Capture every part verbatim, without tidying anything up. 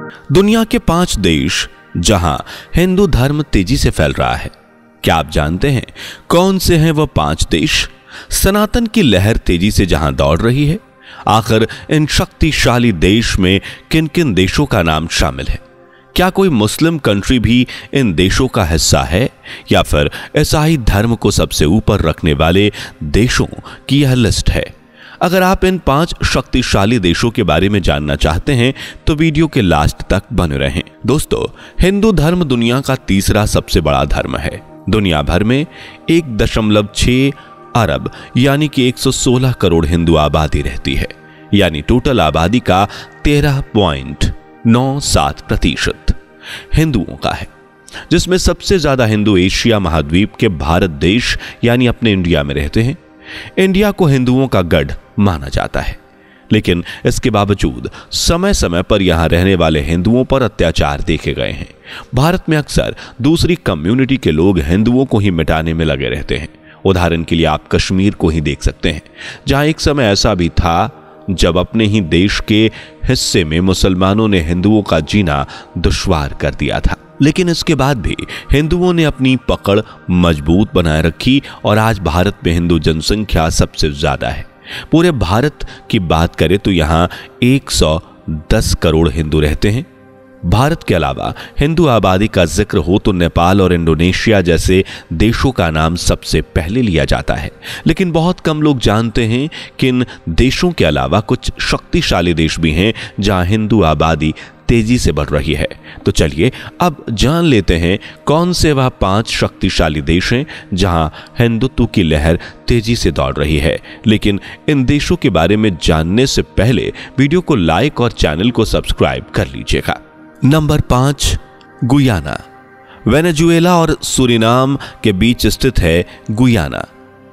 दुनिया के पांच देश जहां हिंदू धर्म तेजी से फैल रहा है, क्या आप जानते हैं कौन से हैं वह पांच देश? सनातन की लहर तेजी से जहां दौड़ रही है, आखिर इन शक्तिशाली देश में किन किन देशों का नाम शामिल है? क्या कोई मुस्लिम कंट्री भी इन देशों का हिस्सा है, या फिर ईसाई धर्म को सबसे ऊपर रखने वाले देशों की यह लिस्ट है? अगर आप इन पांच शक्तिशाली देशों के बारे में जानना चाहते हैं तो वीडियो के लास्ट तक बने रहें। दोस्तों, हिंदू धर्म दुनिया का तीसरा सबसे बड़ा धर्म है। दुनिया भर में एक दशमलव छह अरब यानी कि एक सौ सोलह करोड़ हिंदू आबादी रहती है, यानी टोटल आबादी का तेरह पॉइंट नौ सात प्रतिशत हिंदुओं का है, जिसमें सबसे ज्यादा हिंदू एशिया महाद्वीप के भारत देश यानी अपने इंडिया में रहते हैं। इंडिया को हिंदुओं का गढ़ माना जाता है, लेकिन इसके बावजूद समय समय पर यहां रहने वाले हिंदुओं पर अत्याचार देखे गए हैं। भारत में अक्सर दूसरी कम्युनिटी के लोग हिंदुओं को ही मिटाने में लगे रहते हैं। उदाहरण के लिए आप कश्मीर को ही देख सकते हैं, जहां एक समय ऐसा भी था जब अपने ही देश के हिस्से में मुसलमानों ने हिंदुओं का जीना दुश्वार कर दिया था। लेकिन इसके बाद भी हिंदुओं ने अपनी पकड़ मजबूत बनाए रखी और आज भारत में हिंदू जनसंख्या सबसे ज्यादा है। पूरे भारत की बात करें तो यहां एक सौ दस करोड़ हिंदू रहते हैं। भारत के अलावा हिंदू आबादी का जिक्र हो तो नेपाल और इंडोनेशिया जैसे देशों का नाम सबसे पहले लिया जाता है, लेकिन बहुत कम लोग जानते हैं कि इन देशों के अलावा कुछ शक्तिशाली देश भी हैं जहां हिंदू आबादी तेजी से बढ़ रही है। तो चलिए अब जान लेते हैं कौन से वह पांच शक्तिशाली देश हैं जहां हिंदुत्व की लहर तेजी से दौड़ रही है। लेकिन इन देशों के बारे में जानने से पहले वीडियो को लाइक और चैनल को सब्सक्राइब कर लीजिएगा। नंबर पांच, गुयाना। वेनेजुएला और सूरिनाम के बीच स्थित है गुयाना।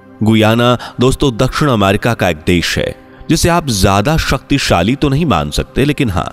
गुयाना दोस्तों दक्षिण अमेरिका का एक देश है, जिसे आप ज्यादा शक्तिशाली तो नहीं मान सकते, लेकिन हां,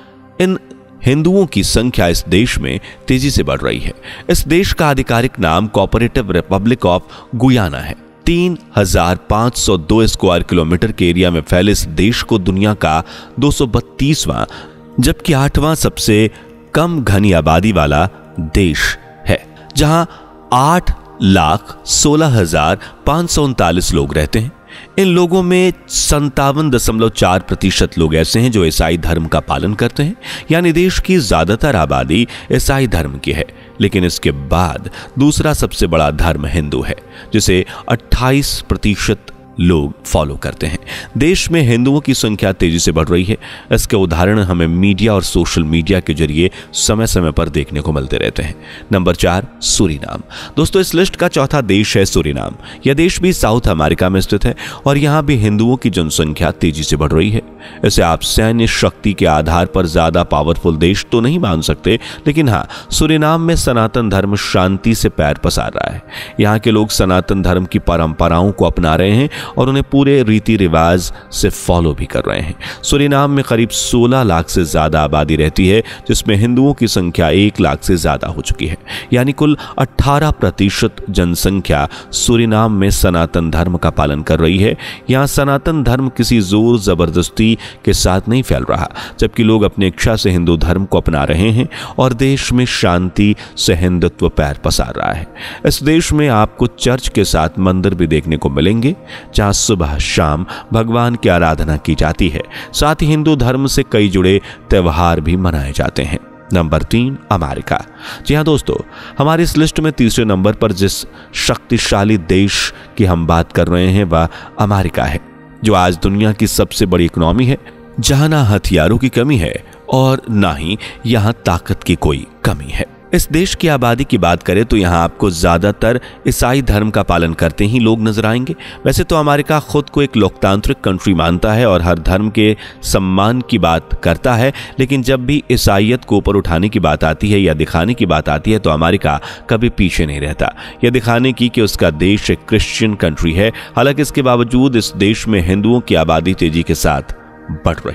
इन हिंदुओं की संख्या इस देश में तेजी से बढ़ रही है। इस देश का आधिकारिक नाम कोऑपरेटिव रिपब्लिक ऑफ गुयाना है। तीन हजार पांच सौ दो स्क्वायर किलोमीटर के एरिया में फैले इस देश को दुनिया का दो सौ बत्तीसवां जबकि आठवां सबसे कम घनी आबादी वाला देश है, जहां आठ लाख सोलह हजार पांच सौ उनतालीस लोग रहते हैं। इन लोगों में संतावन दशमलव चार प्रतिशत लोग ऐसे हैं जो ईसाई धर्म का पालन करते हैं, यानी देश की ज्यादातर आबादी ईसाई धर्म की है। लेकिन इसके बाद दूसरा सबसे बड़ा धर्म हिंदू है, जिसे अट्ठाईस प्रतिशत लोग फॉलो करते हैं। देश में हिंदुओं की संख्या तेजी से बढ़ रही है। इसके उदाहरण हमें मीडिया और सोशल मीडिया के जरिए समय समय पर देखने को मिलते रहते हैं। नंबर चार, सूरीनाम। दोस्तों इस लिस्ट का चौथा देश है सूरीनाम। यह देश भी साउथ अमेरिका में स्थित है और यहां भी हिंदुओं की जनसंख्या तेजी से बढ़ रही है। इसे आप सैन्य शक्ति के आधार पर ज्यादा पावरफुल देश तो नहीं मान सकते, लेकिन हाँ, सूरीनाम में सनातन धर्म शांति से पैर पसार रहा है। यहाँ के लोग सनातन धर्म की परंपराओं को अपना रहे हैं और उन्हें पूरे रीति रिवाज से फॉलो भी कर रहे हैं। सूरीनाम में करीब सोलह लाख से ज्यादा आबादी रहती है, जिसमें हिंदुओं की संख्या एक लाख से ज्यादा हो चुकी है, यानी कुल अठारह प्रतिशत जनसंख्या सूरीनाम में सनातन धर्म का पालन कर रही है। यहाँ सनातन धर्म किसी जोर जबरदस्ती के साथ नहीं फैल रहा, जबकि लोग अपनी इच्छा से हिंदू धर्म को अपना रहे हैं और देश में शांति से हिंदुत्व पैर पसार रहा है। इस देश में आपको चर्च के साथ मंदिर भी देखने को मिलेंगे, जहां सुबह शाम भगवान की आराधना की जाती है। साथ ही हिंदू धर्म से कई जुड़े त्योहार भी मनाए जाते हैं। नंबर तीन, अमेरिका। जी हाँ दोस्तों, हमारी इस लिस्ट में तीसरे नंबर पर जिस शक्तिशाली देश की हम बात कर रहे हैं वह अमेरिका है, जो आज दुनिया की सबसे बड़ी इकोनॉमी है, जहां ना हथियारों की कमी है और ना ही यहां ताकत की कोई कमी है। इस देश की आबादी की बात करें तो यहाँ आपको ज्यादातर ईसाई धर्म का पालन करते ही लोग नजर आएंगे। वैसे तो अमेरिका खुद को एक लोकतांत्रिक कंट्री मानता है और हर धर्म के सम्मान की बात करता है, लेकिन जब भी ईसाईयत को ऊपर उठाने की बात आती है या दिखाने की बात आती है तो अमेरिका कभी पीछे नहीं रहता, यह दिखाने की कि उसका देश एक क्रिश्चियन कंट्री है। हालांकि इसके बावजूद इस देश में हिंदुओं की आबादी तेजी के साथ बढ़ रही है।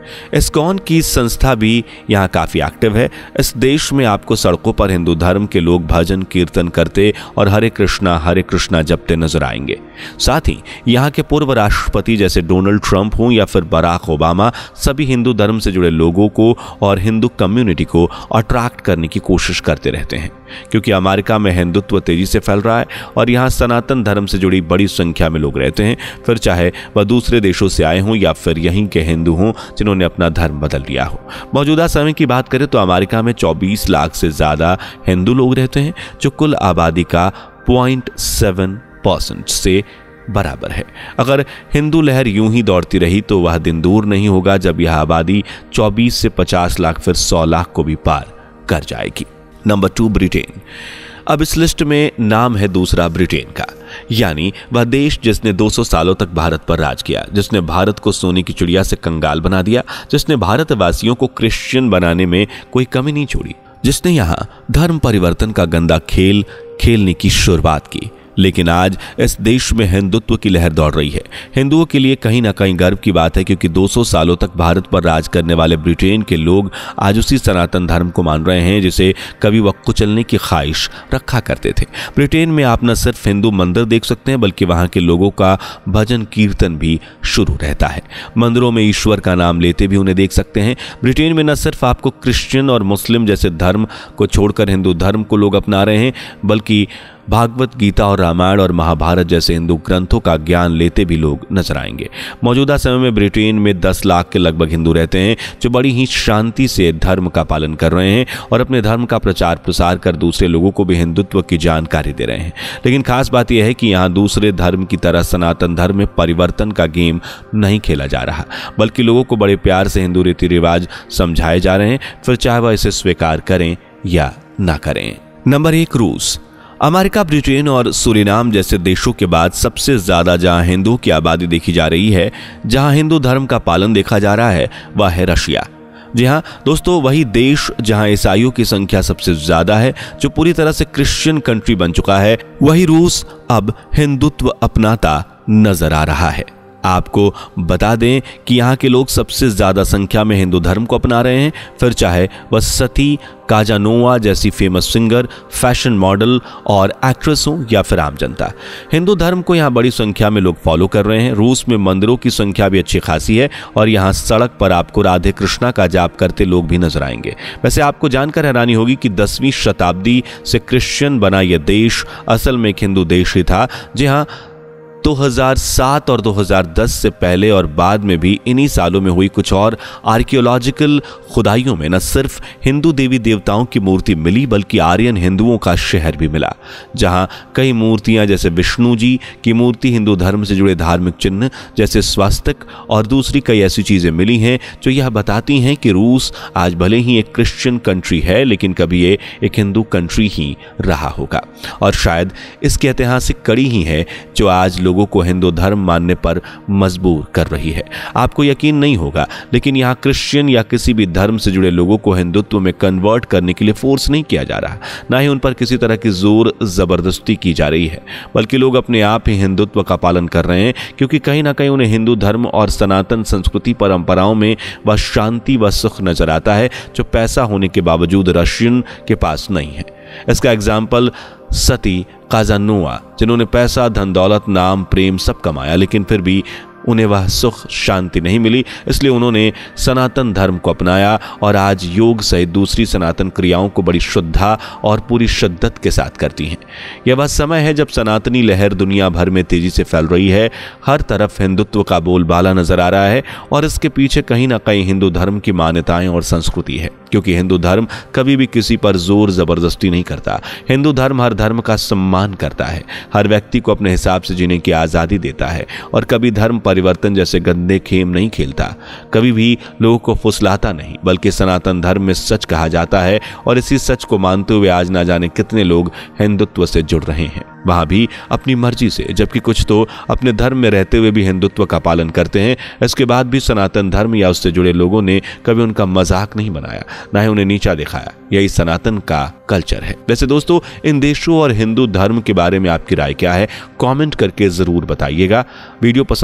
इस्कॉन की संस्था भी यहाँ काफ़ी एक्टिव है। इस देश में आपको सड़कों पर हिंदू धर्म के लोग भजन कीर्तन करते और हरे कृष्णा हरे कृष्णा जपते नजर आएंगे। साथ ही यहाँ के पूर्व राष्ट्रपति जैसे डोनाल्ड ट्रंप हों या फिर बराक ओबामा, सभी हिंदू धर्म से जुड़े लोगों को और हिंदू कम्युनिटी को अट्रैक्ट करने की कोशिश करते रहते हैं, क्योंकि अमेरिका में हिंदुत्व तेजी से फैल रहा है और यहाँ सनातन धर्म से जुड़ी बड़ी संख्या में लोग रहते हैं, फिर चाहे वह दूसरे देशों से आए हों या फिर यहीं के हिंदू हों जिन्होंने अपना धर्म बदल लिया हो। मौजूदा समय की बात करें तो अमेरिका में चौबीस लाख से ज्यादा हिंदू लोग रहते हैं, जो कुल आबादी का पॉइंट सेवन परसेंट से बराबर है। अगर हिंदू लहर यूं ही दौड़ती रही तो वह दिन दूर नहीं होगा जब यह आबादी चौबीस से पचास लाख फिर सौ लाख को भी पार कर जाएगी। Number two, Britain. अब इस लिस्ट में नाम है दूसरा ब्रिटेन का, यानी वह देश जिसने दो सौ सालों तक भारत पर राज किया, जिसने भारत को सोने की चिड़िया से कंगाल बना दिया, जिसने भारतवासियों को क्रिश्चियन बनाने में कोई कमी नहीं छोड़ी, जिसने यहाँ धर्म परिवर्तन का गंदा खेल खेलने की शुरुआत की। लेकिन आज इस देश में हिंदुत्व की लहर दौड़ रही है। हिंदुओं के लिए कहीं ना कहीं गर्व की बात है, क्योंकि दो सौ सालों तक भारत पर राज करने वाले ब्रिटेन के लोग आज उसी सनातन धर्म को मान रहे हैं जिसे कभी वह कुचलने की ख्वाहिश रखा करते थे। ब्रिटेन में आप न सिर्फ हिंदू मंदिर देख सकते हैं, बल्कि वहां के लोगों का भजन कीर्तन भी शुरू रहता है। मंदिरों में ईश्वर का नाम लेते भी उन्हें देख सकते हैं। ब्रिटेन में न सिर्फ आपको क्रिश्चियन और मुस्लिम जैसे धर्म को छोड़कर हिंदू धर्म को लोग अपना रहे हैं, बल्कि भागवत गीता और रामायण और महाभारत जैसे हिंदू ग्रंथों का ज्ञान लेते भी लोग नजर आएंगे। मौजूदा समय में ब्रिटेन में दस लाख के लगभग हिंदू रहते हैं, जो बड़ी ही शांति से धर्म का पालन कर रहे हैं और अपने धर्म का प्रचार प्रसार कर दूसरे लोगों को भी हिंदुत्व की जानकारी दे रहे हैं। लेकिन खास बात यह है कि यहाँ दूसरे धर्म की तरह सनातन धर्म में परिवर्तन का गेम नहीं खेला जा रहा, बल्कि लोगों को बड़े प्यार से हिंदू रीति रिवाज समझाए जा रहे हैं, फिर चाहे वह इसे स्वीकार करें या ना करें। नंबर एक, रूस। अमेरिका, ब्रिटेन और सूरीनाम जैसे देशों के बाद सबसे ज्यादा जहां हिंदुओं की आबादी देखी जा रही है, जहां हिंदू धर्म का पालन देखा जा रहा है, वह है रशिया। जी हाँ दोस्तों, वही देश जहां ईसाइयों की संख्या सबसे ज्यादा है, जो पूरी तरह से क्रिश्चियन कंट्री बन चुका है, वही रूस अब हिंदुत्व अपनाता नजर आ रहा है। आपको बता दें कि यहाँ के लोग सबसे ज्यादा संख्या में हिंदू धर्म को अपना रहे हैं, फिर चाहे वह सती काजानोवा जैसी फेमस सिंगर, फैशन मॉडल और एक्ट्रेस हो या फिर आम जनता। हिंदू धर्म को यहाँ बड़ी संख्या में लोग फॉलो कर रहे हैं। रूस में मंदिरों की संख्या भी अच्छी खासी है और यहाँ सड़क पर आपको राधे कृष्णा का जाप करते लोग भी नजर आएंगे। वैसे आपको जानकर हैरानी होगी कि दसवीं शताब्दी से क्रिश्चियन बना यह देश असल में एक हिंदू देश ही था। जी हाँ, दो हज़ार सात और दो हज़ार दस से पहले और बाद में भी इन्हीं सालों में हुई कुछ और आर्कियोलॉजिकल खुदाइयों में न सिर्फ हिंदू देवी देवताओं की मूर्ति मिली, बल्कि आर्यन हिंदुओं का शहर भी मिला, जहां कई मूर्तियां जैसे विष्णु जी की मूर्ति, हिंदू धर्म से जुड़े धार्मिक चिन्ह जैसे स्वास्तिक और दूसरी कई ऐसी चीजें मिली हैं जो यह बताती हैं कि रूस आज भले ही एक क्रिश्चियन कंट्री है, लेकिन कभी ये एक हिंदू कंट्री ही रहा होगा। और शायद इसकी ऐतिहासिक कड़ी ही है जो आज लोगों को हिंदू धर्म मानने पर मजबूर कर रही है। आपको यकीन नहीं होगा, लेकिन यहाँ क्रिश्चियन या किसी भी धर्म से जुड़े लोगों को हिंदुत्व में कन्वर्ट करने के लिए फोर्स नहीं किया जा रहा, ना ही उन पर किसी तरह की जोर जबरदस्ती की जा रही है, बल्कि लोग अपने आप ही हिंदुत्व का पालन कर रहे हैं, क्योंकि कहीं ना कहीं उन्हें हिंदू धर्म और सनातन संस्कृति परंपराओं में वह शांति व सुख नजर आता है जो पैसा होने के बावजूद रशियन के पास नहीं है। इसका एग्जाम्पल सती काजानोवा, जिन्होंने पैसा, धन दौलत, नाम, प्रेम सब कमाया, लेकिन फिर भी उन्हें वह सुख शांति नहीं मिली, इसलिए उन्होंने सनातन धर्म को अपनाया और आज योग सहित दूसरी सनातन क्रियाओं को बड़ी श्रद्धा और पूरी शिद्दत के साथ करती हैं। यह वह समय है जब सनातनी लहर दुनिया भर में तेजी से फैल रही है। हर तरफ हिंदुत्व का बोलबाला नजर आ रहा है और इसके पीछे कहीं ना कहीं हिंदू धर्म की मान्यताएं और संस्कृति है, क्योंकि हिंदू धर्म कभी भी किसी पर जोर जबरदस्ती नहीं करता। हिंदू धर्म हर धर्म का सम्मान करता है, हर व्यक्ति को अपने हिसाब से जीने की आजादी देता है और कभी धर्म परिवर्तन जैसे गंदे खेम नहीं खेलता, कभी भी लोगों को फुसलाता नहीं, बल्कि सनातन धर्म में सच कहा जाता है और इसी सच को मानते हुए आज ना जाने कितने लोग हिंदुत्व से जुड़ रहे हैं, वहां भी अपनी मर्जी से, जबकि कुछ तो अपने धर्म में रहते हुए भी हिंदुत्व का पालन करते हैं। इसके बाद भी सनातन धर्म या उससे जुड़े लोगों ने कभी उनका मजाक नहीं बनाया, ना ही उन्हें नीचा दिखाया। यही सनातन का कल्चर है। वैसे दोस्तों, इन देशों और हिंदू धर्म के बारे में आपकी राय क्या है? कमेंट करके जरूर बताइएगा। वीडियो पसंद आई हो तो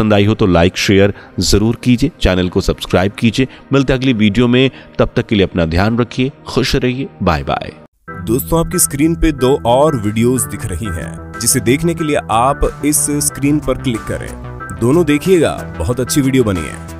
तो लाइक शेयर जरूर कीजिए, चैनल को सब्सक्राइब कीजिए। मिलते अगली वीडियो में, तब तक के लिए अपना ध्यान रखिए, खुश रहिए, बाय बाय। दोस्तों, आपकी स्क्रीन पे दो और वीडियोस दिख रही हैं, जिसे देखने के लिए आप इस स्क्रीन पर क्लिक करें। दोनों देखिएगा, बहुत अच्छी वीडियो बनी है।